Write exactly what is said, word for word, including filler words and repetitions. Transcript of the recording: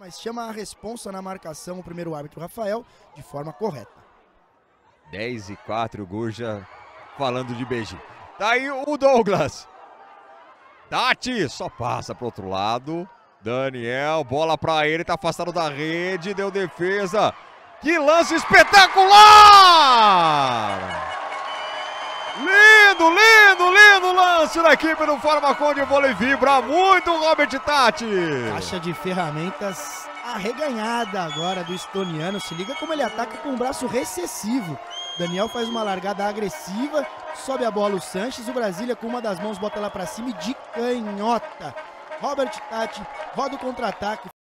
mas chama a responsa na marcação o primeiro árbitro Rafael de forma correta. dez e quatro, o Gurja falando de beijinho. Tá aí o Douglas. Tati só passa pro outro lado. Daniel, bola pra ele, tá afastado da rede, deu defesa. Que lance espetacular! Lindo, lindo, lindo lance da equipe do Farmacon de vôlei. Vibra muito o Robert Tati. Caixa de ferramentas arreganhada agora do estoniano. Se liga como ele ataca com o braço recessivo. Daniel faz uma largada agressiva, sobe a bola o Sanches, o Brasília com uma das mãos bota ela pra cima e de canhota. Robert Tati roda o contra-ataque.